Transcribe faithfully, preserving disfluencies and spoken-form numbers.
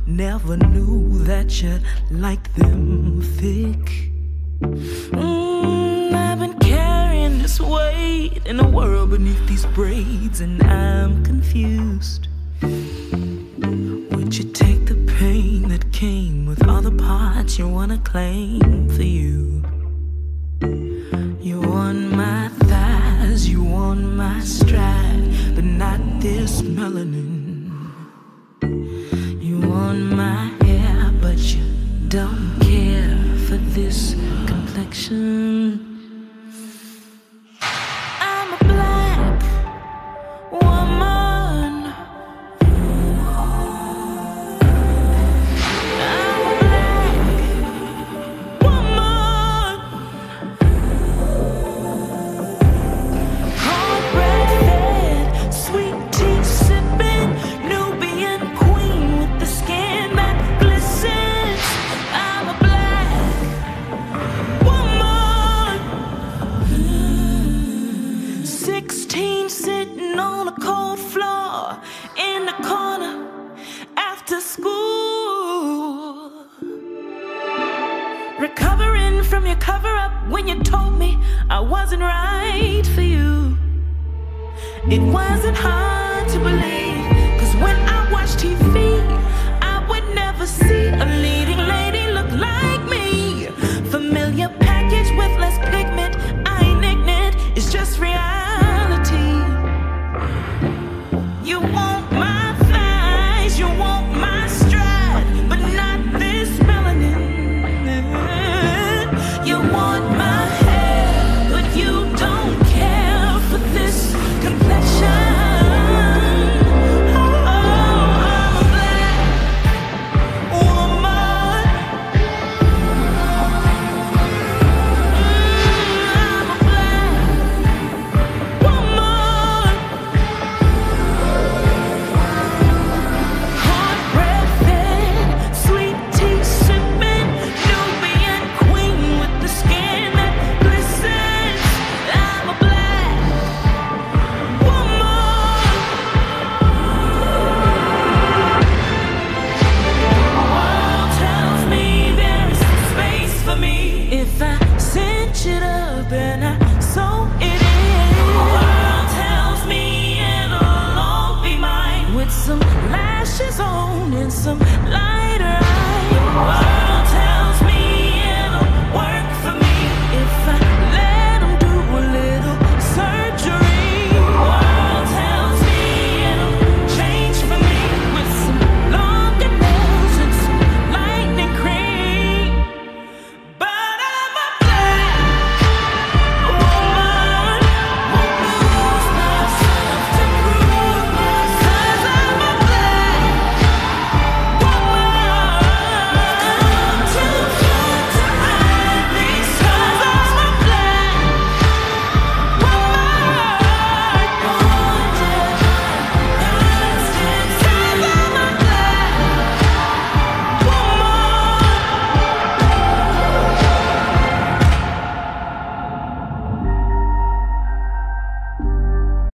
Never knew that you liked them thick. Mm, I've been carrying this weight in the world beneath these braids, and I'm confused. Would you take the pain that came with all the parts you wanna claim for you? You on my thighs, you on my stride, but not this melanin. You on my hair, but you don't care for this complexion. I'm a black woman. I'm a black woman. Cornbread fed, sweet tea sipping, Nubian queen with the skin that glistens. I'm a black woman. Sixteen sitting on a cold floor in the corner after school. Recovering from your cover-up when you told me I wasn't right for you. It wasn't hard to believe, 'cause when I watch T V